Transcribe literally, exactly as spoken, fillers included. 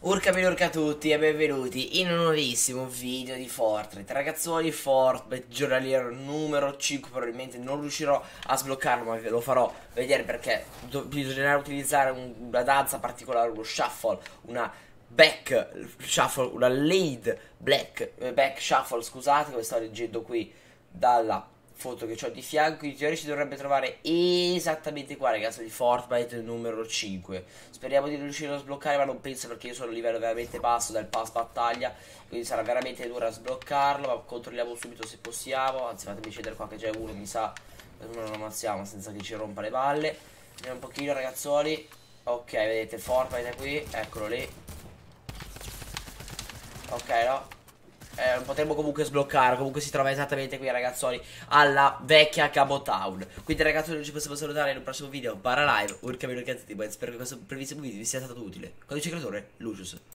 Urca urca a tutti e benvenuti in un nuovissimo video di Fortnite. Ragazzuoli, Fortnite giornaliero numero cinque. Probabilmente non riuscirò a sbloccarlo, ma ve lo farò vedere perché bisognerà utilizzare un, una danza particolare, uno shuffle, una back shuffle, una lead black eh, back shuffle, scusate, come sto leggendo qui dalla foto che ho di fianco. In teoria ci dovrebbe trovare esattamente qua, ragazzi, di Fortnite numero cinque. Speriamo di riuscire a sbloccare, ma non penso, perché io sono a livello veramente basso del pass battaglia, quindi sarà veramente duro a sbloccarlo. Ma controlliamo subito se possiamo. Anzi, fatemi scendere qua che c'è uno, mi sa uno lo ammazziamo senza che ci rompa le balle. Vediamo un pochino, ragazzuoli. Ok, vedete, Fortnite è qui, eccolo lì. Ok, no, eh, potremmo comunque sbloccare. Comunque si trova esattamente qui, ragazzoli, alla vecchia Cabo Town. Quindi, ragazzi, noi ci possiamo salutare in un prossimo video para live. Urca, urca, spero che questo brevissimo video vi sia stato utile. Codice creatore Lucius.